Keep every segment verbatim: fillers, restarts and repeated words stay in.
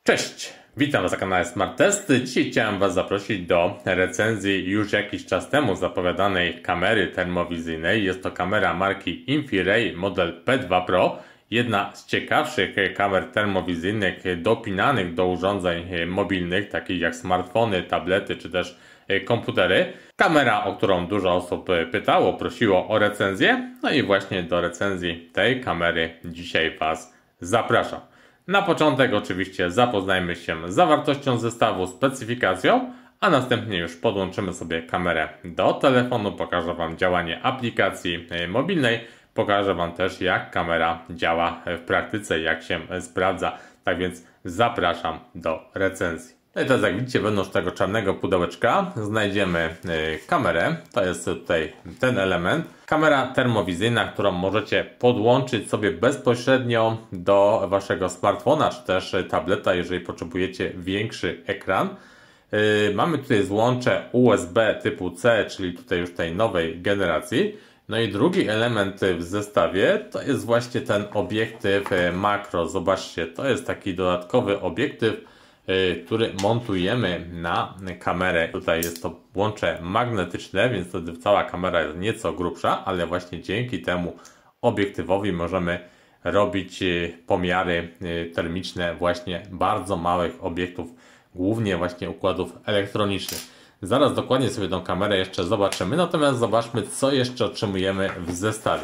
Cześć, witam Was na kanale Smart Testy. Dzisiaj chciałem Was zaprosić do recenzji już jakiś czas temu zapowiadanej kamery termowizyjnej. Jest to kamera marki Infiray model P dwa Pro. Jedna z ciekawszych kamer termowizyjnych dopinanych do urządzeń mobilnych, takich jak smartfony, tablety czy też komputery. Kamera, o którą dużo osób pytało, prosiło o recenzję. No i właśnie do recenzji tej kamery dzisiaj Was zapraszam. Na początek oczywiście zapoznajmy się z zawartością zestawu, specyfikacją, a następnie już podłączymy sobie kamerę do telefonu, pokażę Wam działanie aplikacji mobilnej, pokażę Wam też jak kamera działa w praktyce, jak się sprawdza, tak więc zapraszam do recenzji. No i teraz jak widzicie, wewnątrz tego czarnego pudełeczka znajdziemy kamerę, to jest tutaj ten element. Kamera termowizyjna, którą możecie podłączyć sobie bezpośrednio do Waszego smartfona czy też tableta, jeżeli potrzebujecie większy ekran. Mamy tutaj złącze U S B typu C, czyli tutaj już tej nowej generacji. No i drugi element w zestawie to jest właśnie ten obiektyw makro. Zobaczcie, to jest taki dodatkowy obiektyw, który montujemy na kamerę. Tutaj jest to łącze magnetyczne, więc wtedy cała kamera jest nieco grubsza, ale właśnie dzięki temu obiektywowi możemy robić pomiary termiczne właśnie bardzo małych obiektów, głównie właśnie układów elektronicznych. Zaraz dokładnie sobie tą kamerę jeszcze zobaczymy, natomiast zobaczmy, co jeszcze otrzymujemy w zestawie.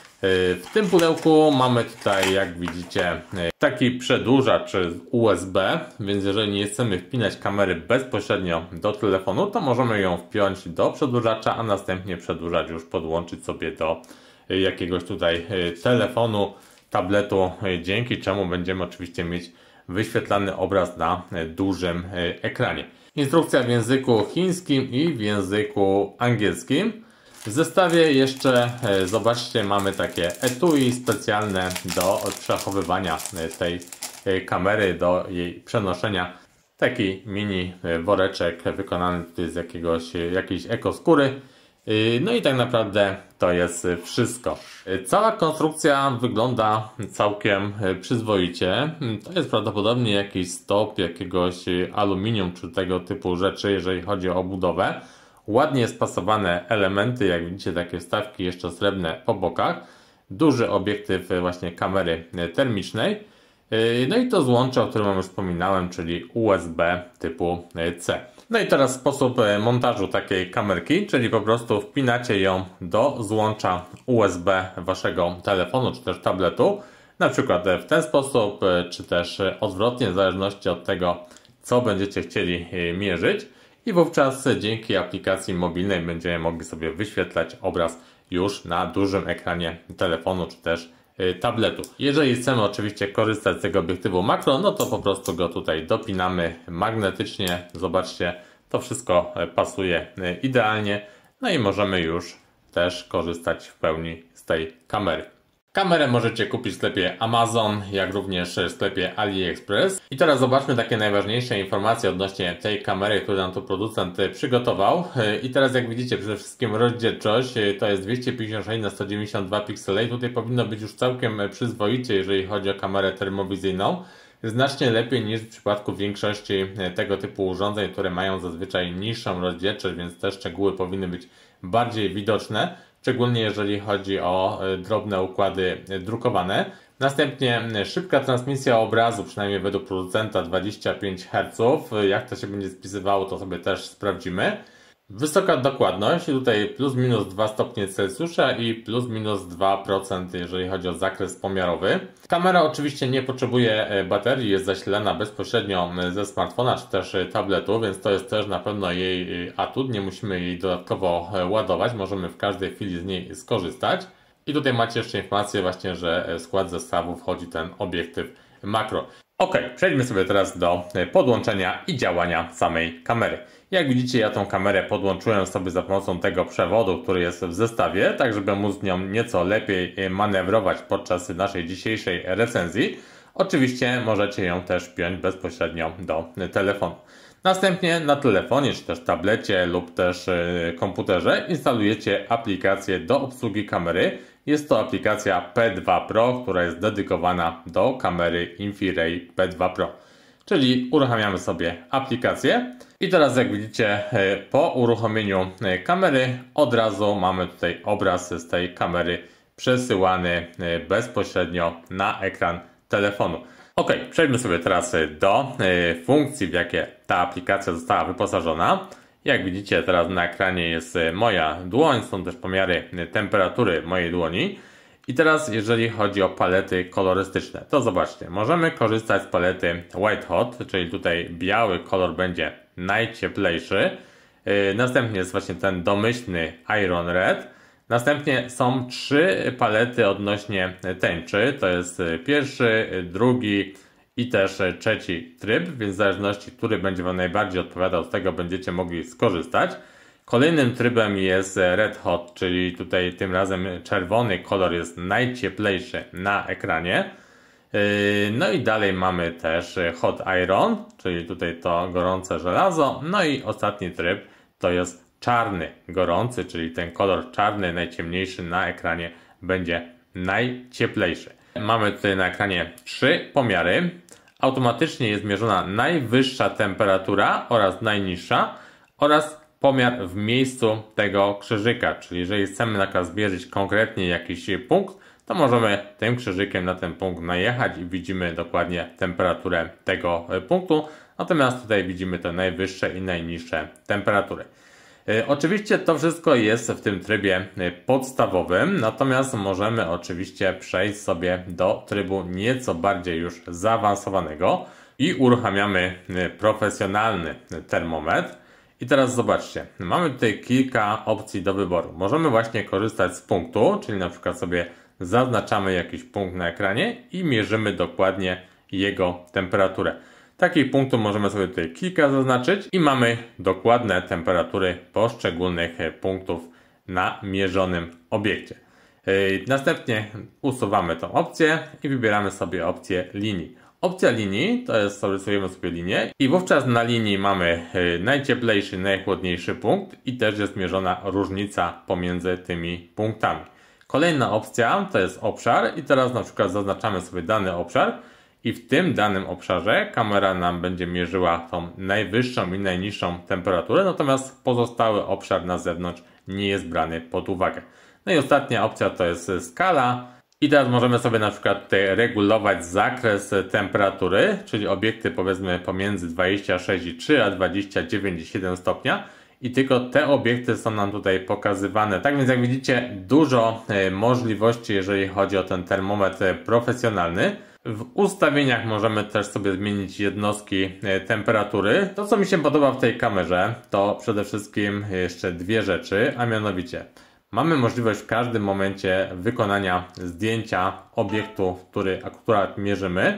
W tym pudełku mamy tutaj, jak widzicie, taki przedłużacz U S B, więc jeżeli nie chcemy wpinać kamery bezpośrednio do telefonu, to możemy ją wpiąć do przedłużacza, a następnie przedłużacz już podłączyć sobie do jakiegoś tutaj telefonu, tabletu, dzięki czemu będziemy oczywiście mieć wyświetlany obraz na dużym ekranie. Instrukcja w języku chińskim i w języku angielskim. W zestawie jeszcze, zobaczcie, mamy takie etui specjalne do przechowywania tej kamery, do jej przenoszenia. Taki mini woreczek wykonany tutaj z jakiegoś, jakiejś ekoskóry. No i tak naprawdę to jest wszystko. Cała konstrukcja wygląda całkiem przyzwoicie. To jest prawdopodobnie jakiś stop jakiegoś aluminium czy tego typu rzeczy, jeżeli chodzi o budowę. Ładnie spasowane elementy, jak widzicie, takie wstawki jeszcze srebrne po bokach. Duży obiektyw właśnie kamery termicznej. No i to złącze, o którym Wam już wspominałem, czyli U S B typu C. No i teraz sposób montażu takiej kamerki, czyli po prostu wpinacie ją do złącza U S B Waszego telefonu czy też tabletu. Na przykład w ten sposób, czy też odwrotnie, w zależności od tego, co będziecie chcieli mierzyć. I wówczas dzięki aplikacji mobilnej będziemy mogli sobie wyświetlać obraz już na dużym ekranie telefonu czy też tabletu. Jeżeli chcemy oczywiście korzystać z tego obiektywu makro, no to po prostu go tutaj dopinamy magnetycznie. Zobaczcie, to wszystko pasuje idealnie. No i możemy już też korzystać w pełni z tej kamery. Kamerę możecie kupić w sklepie Amazon, jak również w sklepie AliExpress. I teraz zobaczmy takie najważniejsze informacje odnośnie tej kamery, którą nam tu producent przygotował. I teraz jak widzicie, przede wszystkim rozdzielczość to jest dwieście pięćdziesiąt sześć na sto dziewięćdziesiąt dwa piksele i tutaj powinno być już całkiem przyzwoicie, jeżeli chodzi o kamerę termowizyjną. Znacznie lepiej niż w przypadku większości tego typu urządzeń, które mają zazwyczaj niższą rozdzielczość, więc te szczegóły powinny być bardziej widoczne. Szczególnie jeżeli chodzi o drobne układy drukowane. Następnie szybka transmisja obrazu, przynajmniej według producenta dwadzieścia pięć herców. Jak to się będzie spisywało, to sobie też sprawdzimy. Wysoka dokładność, tutaj plus minus dwa stopnie Celsjusza i plus minus dwa procent, jeżeli chodzi o zakres pomiarowy. Kamera oczywiście nie potrzebuje baterii, jest zasilana bezpośrednio ze smartfona czy też tabletu, więc to jest też na pewno jej atut. Nie musimy jej dodatkowo ładować, możemy w każdej chwili z niej skorzystać. I tutaj macie jeszcze informację właśnie, że w skład zestawu wchodzi ten obiektyw makro. Ok, przejdźmy sobie teraz do podłączenia i działania samej kamery. Jak widzicie, ja tą kamerę podłączyłem sobie za pomocą tego przewodu, który jest w zestawie, tak żeby móc nią nieco lepiej manewrować podczas naszej dzisiejszej recenzji. Oczywiście możecie ją też wpiąć bezpośrednio do telefonu. Następnie na telefonie, czy też tablecie lub też komputerze instalujecie aplikację do obsługi kamery. Jest to aplikacja P dwa Pro, która jest dedykowana do kamery Infiray P dwa Pro. czyli uruchamiamy sobie aplikację. I teraz jak widzicie, po uruchomieniu kamery od razu mamy tutaj obraz z tej kamery przesyłany bezpośrednio na ekran telefonu. Ok, przejdźmy sobie teraz do funkcji, w jakie ta aplikacja została wyposażona. Jak widzicie, teraz na ekranie jest moja dłoń, są też pomiary temperatury mojej dłoni. I teraz jeżeli chodzi o palety kolorystyczne, to zobaczcie, możemy korzystać z palety White Hot, czyli tutaj biały kolor będzie najcieplejszy. Następnie jest właśnie ten domyślny Iron Red. Następnie są trzy palety odnośnie tęczy, to jest pierwszy, drugi i też trzeci tryb, więc w zależności, który będzie Wam najbardziej odpowiadał, z tego będziecie mogli skorzystać. Kolejnym trybem jest Red Hot, czyli tutaj tym razem czerwony kolor jest najcieplejszy na ekranie. No i dalej mamy też Hot Iron, czyli tutaj to gorące żelazo. No i ostatni tryb to jest czarny gorący, czyli ten kolor czarny najciemniejszy na ekranie będzie najcieplejszy. Mamy tutaj na ekranie trzy pomiary. Automatycznie jest mierzona najwyższa temperatura oraz najniższa oraz pomiar w miejscu tego krzyżyka, czyli jeżeli chcemy na przykład zmierzyć konkretnie jakiś punkt, to możemy tym krzyżykiem na ten punkt najechać i widzimy dokładnie temperaturę tego punktu. Natomiast tutaj widzimy te najwyższe i najniższe temperatury. Oczywiście to wszystko jest w tym trybie podstawowym, natomiast możemy oczywiście przejść sobie do trybu nieco bardziej już zaawansowanego i uruchamiamy profesjonalny termometr. I teraz zobaczcie, mamy tutaj kilka opcji do wyboru. Możemy właśnie korzystać z punktu, czyli na przykład sobie zaznaczamy jakiś punkt na ekranie i mierzymy dokładnie jego temperaturę. Takich punktów możemy sobie tutaj kilka zaznaczyć i mamy dokładne temperatury poszczególnych punktów na mierzonym obiekcie. Następnie usuwamy tą opcję i wybieramy sobie opcję linii. Opcja linii to jest, rysujemy sobie linię i wówczas na linii mamy najcieplejszy, najchłodniejszy punkt i też jest mierzona różnica pomiędzy tymi punktami. Kolejna opcja to jest obszar i teraz na przykład zaznaczamy sobie dany obszar i w tym danym obszarze kamera nam będzie mierzyła tą najwyższą i najniższą temperaturę, natomiast pozostały obszar na zewnątrz nie jest brany pod uwagę. No i ostatnia opcja to jest skala. I teraz możemy sobie na przykład tutaj regulować zakres temperatury, czyli obiekty powiedzmy pomiędzy dwadzieścia sześć i trzy a dwadzieścia dziewięć i siedem stopnia. I tylko te obiekty są nam tutaj pokazywane. Tak więc jak widzicie, dużo możliwości, jeżeli chodzi o ten termometr profesjonalny. W ustawieniach możemy też sobie zmienić jednostki temperatury. To, co mi się podoba w tej kamerze, to przede wszystkim jeszcze dwie rzeczy, a mianowicie mamy możliwość w każdym momencie wykonania zdjęcia obiektu, który akurat mierzymy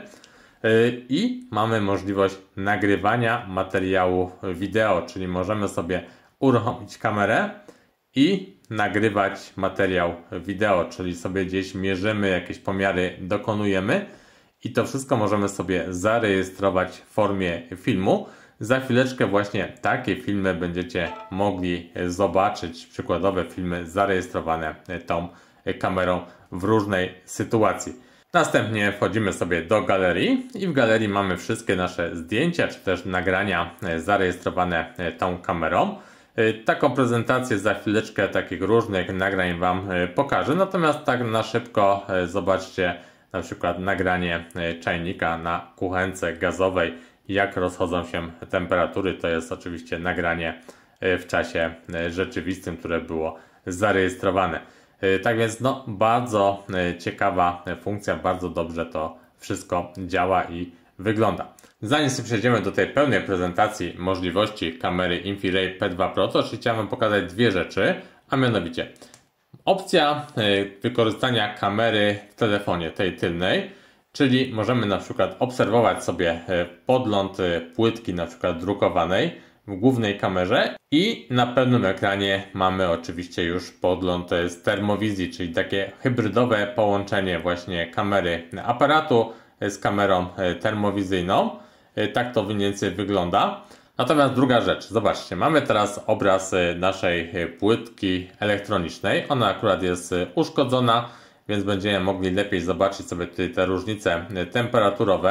i mamy możliwość nagrywania materiału wideo, czyli możemy sobie uruchomić kamerę i nagrywać materiał wideo, czyli sobie gdzieś mierzymy, jakieś pomiary dokonujemy i to wszystko możemy sobie zarejestrować w formie filmu. Za chwileczkę właśnie takie filmy będziecie mogli zobaczyć, przykładowe filmy zarejestrowane tą kamerą w różnej sytuacji. Następnie wchodzimy sobie do galerii i w galerii mamy wszystkie nasze zdjęcia czy też nagrania zarejestrowane tą kamerą. Taką prezentację za chwileczkę takich różnych nagrań Wam pokażę, natomiast tak na szybko zobaczcie na przykład nagranie czajnika na kuchence gazowej, jak rozchodzą się temperatury. To jest oczywiście nagranie w czasie rzeczywistym, które było zarejestrowane. Tak więc no, bardzo ciekawa funkcja, bardzo dobrze to wszystko działa i wygląda. Zanim przejdziemy do tej pełnej prezentacji możliwości kamery InfiRay P dwa Pro, to chciałem pokazać dwie rzeczy, a mianowicie opcja wykorzystania kamery w telefonie, tej tylnej, czyli możemy na przykład obserwować sobie podgląd płytki na przykład drukowanej w głównej kamerze i na pełnym ekranie mamy oczywiście już podgląd z termowizji, czyli takie hybrydowe połączenie właśnie kamery aparatu z kamerą termowizyjną. Tak to mniej więcej wygląda. Natomiast druga rzecz, zobaczcie, mamy teraz obraz naszej płytki elektronicznej. Ona akurat jest uszkodzona, więc będziemy mogli lepiej zobaczyć sobie tutaj te różnice temperaturowe.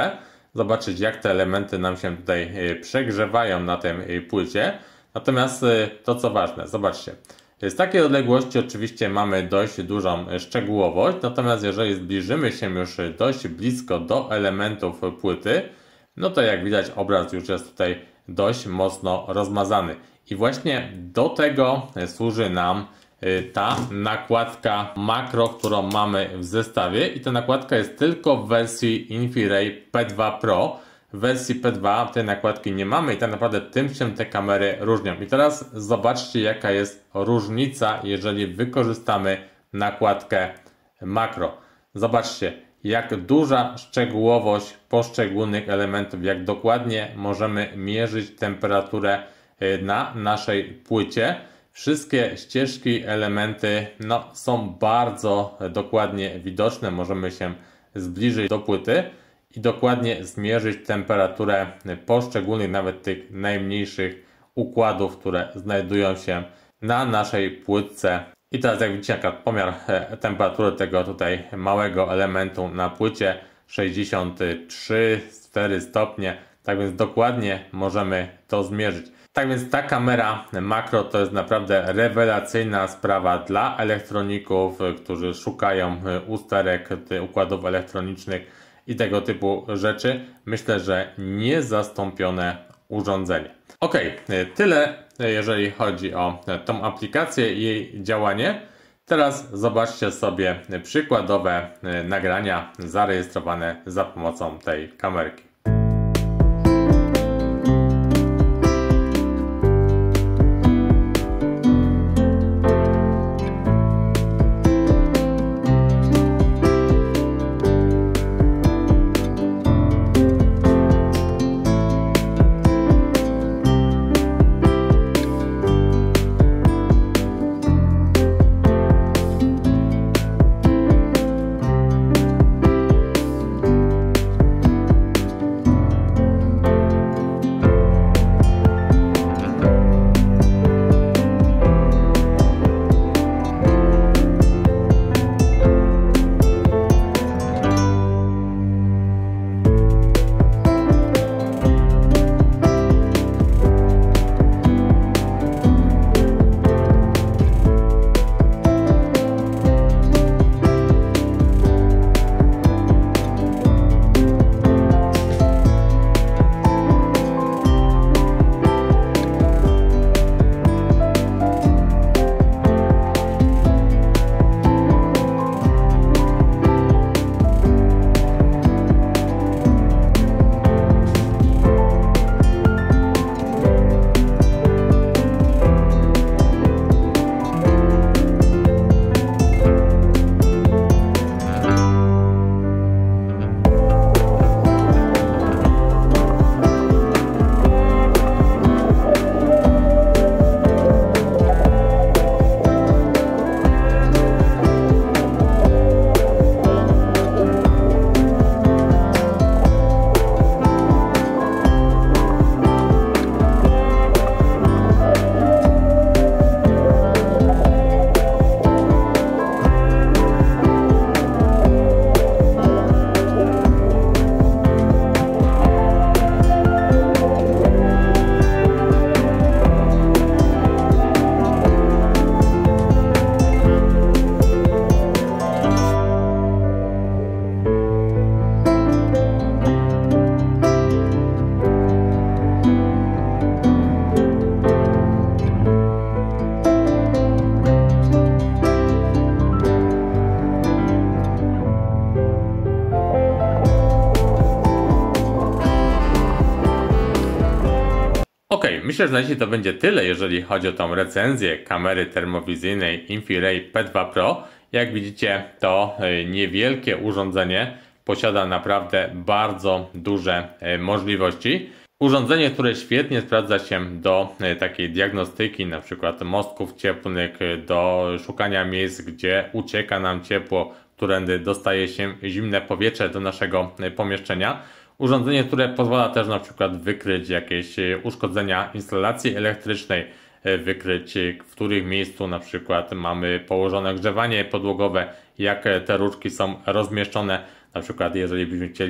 zobaczyć, jak te elementy nam się tutaj przegrzewają na tej płycie. Natomiast to, co ważne, zobaczcie, z takiej odległości oczywiście mamy dość dużą szczegółowość, natomiast jeżeli zbliżymy się już dość blisko do elementów płyty, no to jak widać obraz już jest tutaj dość mocno rozmazany. I właśnie do tego służy nam ta nakładka makro, którą mamy w zestawie, i ta nakładka jest tylko w wersji InfiRay P dwa Pro. W wersji P dwa tej nakładki nie mamy i tak naprawdę tym się te kamery różnią. I teraz zobaczcie, jaka jest różnica, jeżeli wykorzystamy nakładkę makro. Zobaczcie, jak duża szczegółowość poszczególnych elementów, jak dokładnie możemy mierzyć temperaturę na naszej płycie. Wszystkie ścieżki, elementy no, są bardzo dokładnie widoczne. Możemy się zbliżyć do płyty i dokładnie zmierzyć temperaturę poszczególnych, nawet tych najmniejszych układów, które znajdują się na naszej płytce. I teraz jak widzicie, jaka pomiar temperatury tego tutaj małego elementu na płycie sześćdziesiąt trzy przecinek cztery stopnie, tak więc dokładnie możemy to zmierzyć. Tak więc ta kamera makro to jest naprawdę rewelacyjna sprawa dla elektroników, którzy szukają usterek, układów elektronicznych i tego typu rzeczy. Myślę, że niezastąpione urządzenie. Ok, tyle jeżeli chodzi o tą aplikację i jej działanie. Teraz zobaczcie sobie przykładowe nagrania zarejestrowane za pomocą tej kamerki. Ok, myślę, że na dzisiaj to będzie tyle, jeżeli chodzi o tą recenzję kamery termowizyjnej InfiRay P dwa Pro. Jak widzicie, to niewielkie urządzenie posiada naprawdę bardzo duże możliwości. Urządzenie, które świetnie sprawdza się do takiej diagnostyki, na przykład mostków cieplnych, do szukania miejsc, gdzie ucieka nam ciepło, którędy dostaje się zimne powietrze do naszego pomieszczenia. Urządzenie, które pozwala też na przykład wykryć jakieś uszkodzenia instalacji elektrycznej, wykryć w których miejscu na przykład mamy położone grzewanie podłogowe, jak te rurki są rozmieszczone. Na przykład jeżeli byśmy chcieli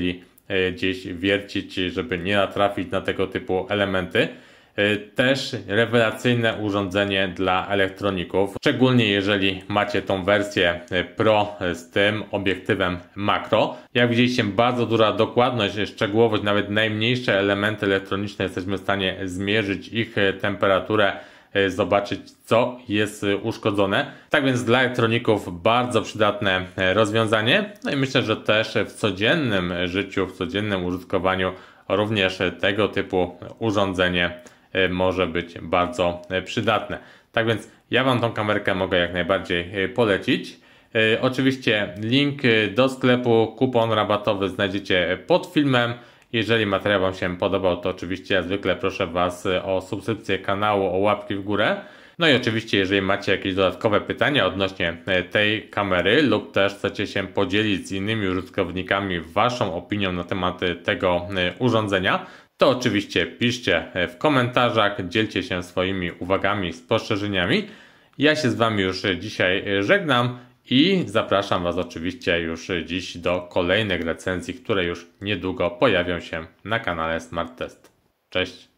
gdzieś wiercić, żeby nie natrafić na tego typu elementy. Też rewelacyjne urządzenie dla elektroników, szczególnie jeżeli macie tą wersję Pro z tym obiektywem makro. Jak widzieliście, bardzo duża dokładność, szczegółowość, nawet najmniejsze elementy elektroniczne jesteśmy w stanie zmierzyć ich temperaturę, zobaczyć co jest uszkodzone. Tak więc dla elektroników bardzo przydatne rozwiązanie. No i myślę, że też w codziennym życiu, w codziennym użytkowaniu również tego typu urządzenie może być bardzo przydatne. Tak więc ja Wam tą kamerkę mogę jak najbardziej polecić. Oczywiście link do sklepu, kupon rabatowy znajdziecie pod filmem. Jeżeli materiał Wam się podobał, to oczywiście jak zwykle proszę Was o subskrypcję kanału, o łapki w górę. No i oczywiście jeżeli macie jakieś dodatkowe pytania odnośnie tej kamery lub też chcecie się podzielić z innymi użytkownikami Waszą opinią na temat tego urządzenia, to oczywiście piszcie w komentarzach, dzielcie się swoimi uwagami, spostrzeżeniami. Ja się z Wami już dzisiaj żegnam i zapraszam Was oczywiście już dziś do kolejnych recenzji, które już niedługo pojawią się na kanale Smart Test. Cześć!